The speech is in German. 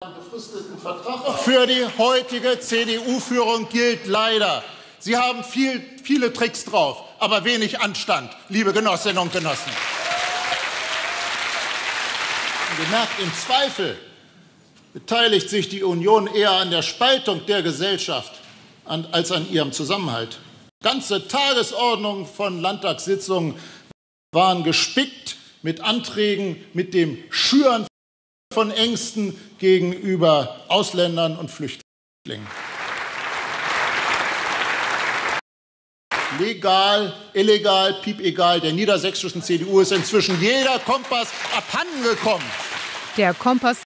befristeten Vertrag. Für die heutige CDU-Führung gilt leider: Sie haben viele Tricks drauf, aber wenig Anstand, liebe Genossinnen und Genossen. Und gemerkt, im Zweifel beteiligt sich die Union eher an der Spaltung der Gesellschaft als an ihrem Zusammenhalt. Ganze Tagesordnungen von Landtagssitzungen waren gespickt mit Anträgen, mit dem Schüren von Ängsten gegenüber Ausländern und Flüchtlingen. Legal, illegal, piepegal, der niedersächsischen CDU ist inzwischen jeder Kompass abhandengekommen. Der Kompass